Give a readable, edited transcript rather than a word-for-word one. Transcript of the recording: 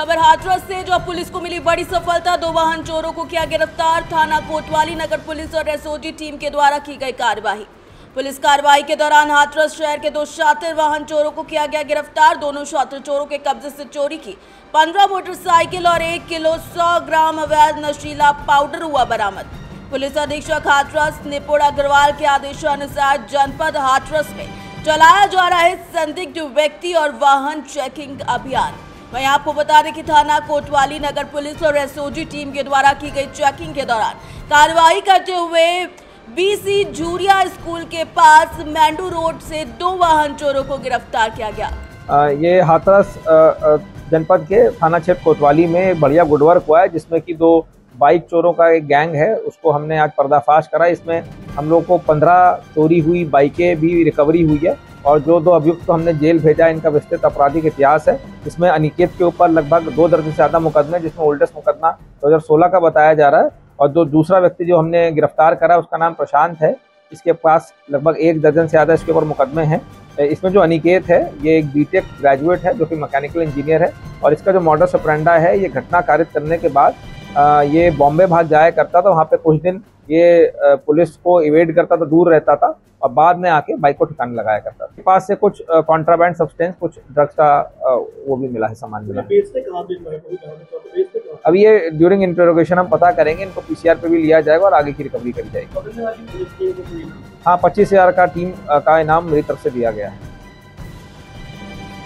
खबर हाथरस से, जो पुलिस को मिली बड़ी सफलता। 2 वाहन चोरों को किया गिरफ्तार। थाना कोतवाली नगर पुलिस और एसओजी टीम के द्वारा की गई कार्यवाही। पुलिस कार्रवाई के दौरान हाथरस शहर के 2 शातिर वाहन चोरों को किया गया गिरफ्तार। दोनों शातिर चोरों के कब्जे से चोरी की 15 मोटरसाइकिल और 1 किलो 100 ग्राम अवैध नशीला पाउडर हुआ बरामद। पुलिस अधीक्षक हाथरस निपुण अग्रवाल के आदेशानुसार जनपद हाथरस में चलाया जा रहा है संदिग्ध व्यक्ति और वाहन चेकिंग अभियान। वहीं आपको बता दें कि थाना कोतवाली नगर पुलिस और एसओजी टीम के द्वारा की गई चेकिंग के दौरान कार्रवाई करते हुए बीसी झूरिया स्कूल के पास मेंडू रोड से 2 वाहन चोरों को गिरफ्तार किया गया। ये हाथरस जनपद के थाना क्षेत्र कोतवाली में बढ़िया गुडवर्क हुआ है, जिसमें कि 2 बाइक चोरों का एक गैंग है, उसको हमने आज पर्दाफाश करा। इसमें हम लोग को 15 चोरी हुई बाइकें भी रिकवरी हुई है और जो 2 अभियुक्त को हमने जेल भेजा, इनका विस्तृत आपराधिक इतिहास है। इसमें अनिकेत के ऊपर लगभग 2 दर्जन से ज़्यादा मुकदमे, जिसमें ओल्डेस्ट मुकदमा 2016 का बताया जा रहा है। और जो दूसरा व्यक्ति जो हमने गिरफ्तार करा उसका नाम प्रशांत है, इसके पास लगभग 1 दर्जन से ज़्यादा इसके ऊपर मुकदमे हैं। इसमें जो अनिकेत है ये एक बीटेक ग्रेजुएट है, जो कि मैकेनिकल इंजीनियर है, और इसका जो मॉडस ऑपरेंडी है, ये घटना कारित करने के बाद ये बॉम्बे भाग जाया करता था। वहाँ पे कुछ दिन ये पुलिस को इवेड करता था, दूर रहता था, और बाद में आके बाइक को ठिकाने लगाया करता था। इसके पास से कुछ कॉन्ट्राबैंड सब्सटेंस, कुछ ड्रग्स का वो भी मिला है, सामान मिला है। अभी ये ड्यूरिंग इंटरोगेशन हम पता करेंगे, इनको पीसीआर पे भी लिया जाएगा और आगे की रिकवरी करी जाएगी। हाँ, 25,000 का टीम का इनाम मेरी तरफ से दिया गया है।